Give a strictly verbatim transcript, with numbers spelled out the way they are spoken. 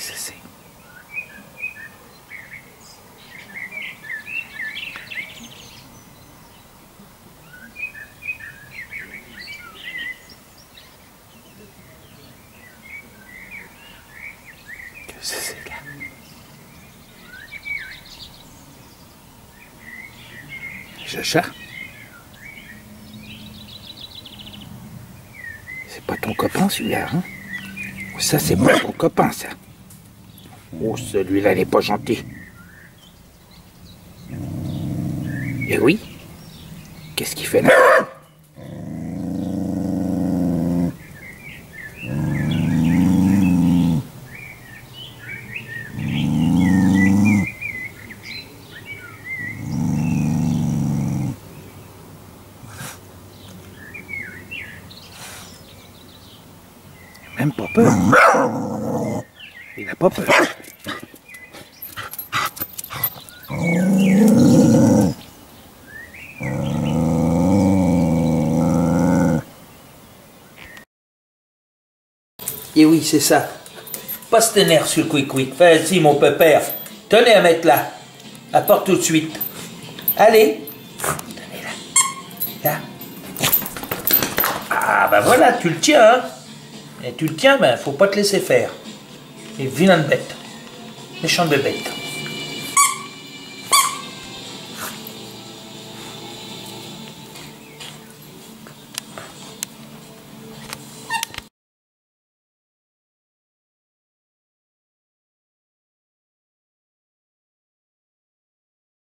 Qu'est-ce que c'est? Qu'est-ce que c'est, là? Chacha? C'est pas ton copain, celui-là, hein? Ça, c'est pas ton copain, ça. Oh, celui-là, il est pas gentil. Eh oui? Qu'est-ce qu'il fait là? Même pas peur. Il n'a pas peur. Et oui, c'est ça. Pas se ténère sur le quick-quick. Vas-y, mon pépère. Tenez à mettre là. Apporte tout de suite. Allez. Tenez là. Là. Ah, ben voilà, tu le tiens, hein. Et tu le tiens, ben, faut pas te laisser faire. Et vilaine bête. Méchante bébête.